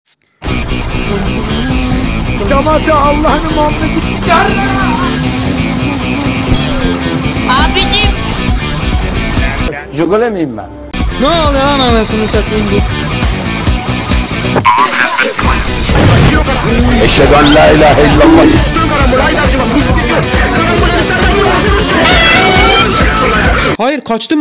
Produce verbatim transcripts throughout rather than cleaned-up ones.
Şamata Allah'ın Muhammed'i abicim. Jogole miyim ben? ne oluyor lan anasını satayım bu? Eşhedü en la ilahe illallah. Hayır kaçtım.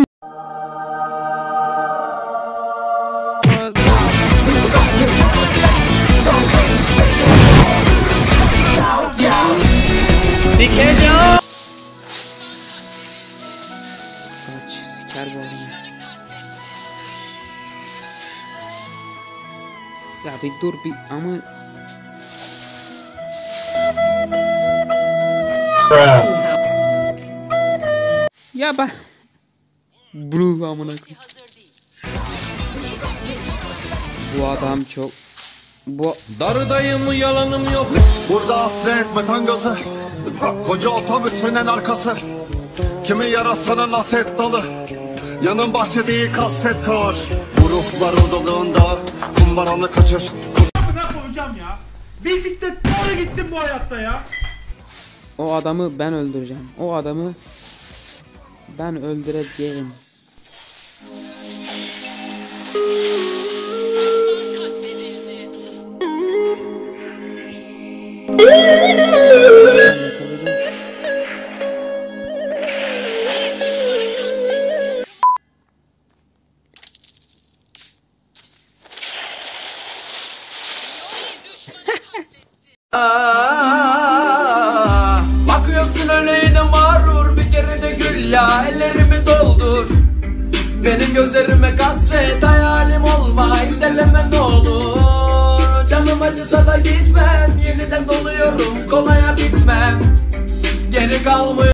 Sikeceğim. Kaç siker bu adamı. Ya bir dur bir ama ya ben Blue amına koyayım. Bu adam çok bu Darıdayım yalanım yok. Burada hasret metan gazı, koca otobüs sönen arkası. Kimi yarasana naset dalı, yanın bahçe değil kasset kar. Bu ruhlar odalığında kumbaranı kaçır. Ne koyacağım ya? Bisiklet doğru gitsin bu hayatta ya. o adamı ben öldüreceğim. O adamı ben öldüreceğim. Bakıyorsun öyle yine mağrur, bir kere de gül ya, ellerimi doldur. Benim gözlerime kasvet, hayalim olma, deleme ne olur. Canım acısa da gitmem, yeniden doluyorum, kolaya bitmem. Geri kalmıyor.